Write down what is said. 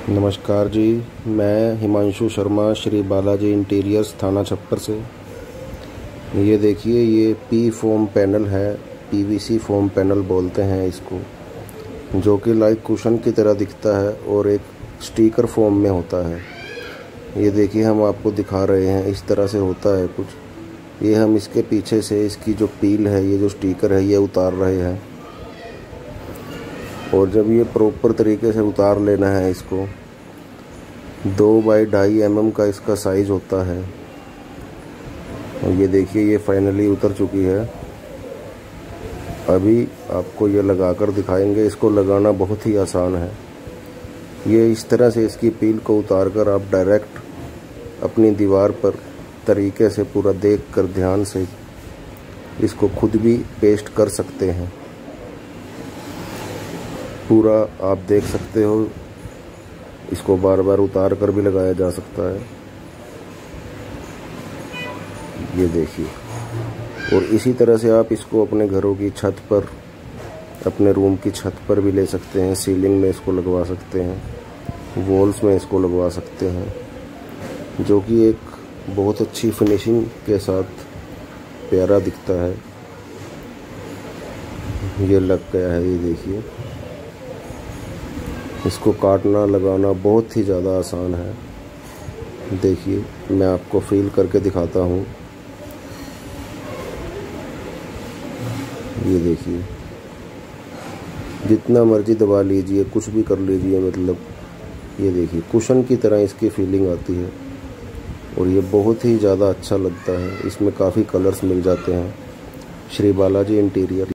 नमस्कार जी, मैं हिमांशु शर्मा, श्री बालाजी इंटीरियर्स, थाना छप्पर से। ये देखिए, ये पी फोम पैनल है, पीवीसी फोम पैनल बोलते हैं इसको, जो कि लाइक कुशन की तरह दिखता है और एक स्टिकर फोम में होता है। ये देखिए, हम आपको दिखा रहे हैं, इस तरह से होता है कुछ। ये हम इसके पीछे से इसकी जो पील है, ये जो स्टिकर है, ये उतार रहे हैं। और जब ये प्रॉपर तरीके से उतार लेना है इसको, 2 बाई 2.5 mm का इसका साइज़ होता है। और ये देखिए, ये फाइनली उतर चुकी है। अभी आपको ये लगाकर दिखाएंगे। इसको लगाना बहुत ही आसान है। ये इस तरह से इसकी पील को उतार कर आप डायरेक्ट अपनी दीवार पर तरीके से पूरा देख कर ध्यान से इसको खुद भी पेस्ट कर सकते हैं। पूरा आप देख सकते हो। इसको बार बार उतार कर भी लगाया जा सकता है। ये देखिए, और इसी तरह से आप इसको अपने घरों की छत पर, अपने रूम की छत पर भी ले सकते हैं। सीलिंग में इसको लगवा सकते हैं, वॉल्स में इसको लगवा सकते हैं, जो कि एक बहुत अच्छी फिनिशिंग के साथ प्यारा दिखता है। ये लग गया है, ये देखिए। इसको काटना लगाना बहुत ही ज़्यादा आसान है। देखिए, मैं आपको फील करके दिखाता हूँ। ये देखिए, जितना मर्जी दबा लीजिए, कुछ भी कर लीजिए, मतलब ये देखिए, कुशन की तरह इसकी फीलिंग आती है। और ये बहुत ही ज़्यादा अच्छा लगता है। इसमें काफ़ी कलर्स मिल जाते हैं। श्री बालाजी इंटीरियर।